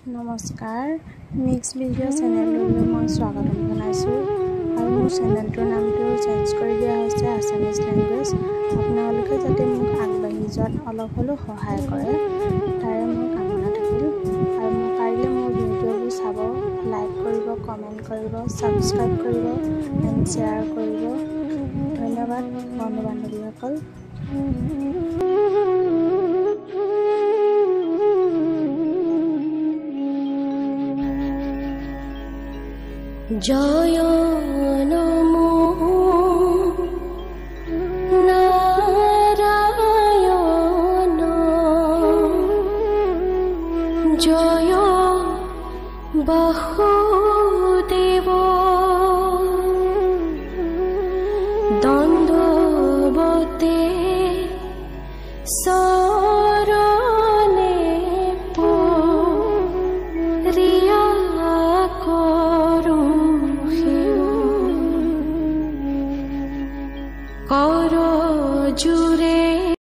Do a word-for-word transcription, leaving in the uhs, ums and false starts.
নমস্কাৰ mix video' চেনেলটোলৈ মই স্বাগতম জনাইছোঁ আৰু মোৰ চেনেলটোৰ নামটো চেঞ্জ কৰি দিয়া হৈছে আছামিজ লেংগুৱেজ। আপোনালোকে যাতে মোক আগবাঢ়ি যোৱাত অলপ হ'লেও সহায় কৰে তাৰে মোৰ কামনা থাকিল। আৰু মোক পাৰিলে মোৰ ভিডিঅ'বোৰ চাব, লাইক কৰিব, কমেণ্ট কৰিব, ছাবস্ক্ৰাইব কৰিব এণ্ড শ্বেয়াৰ কৰিব। ধন্যবাদ বন্ধু বান্ধৱীসকল। জয় নমো নারায়ণ, জয় বাসুদেব, দণ্ডবতে শৰণে পৰিয়া কৰো জুৰে।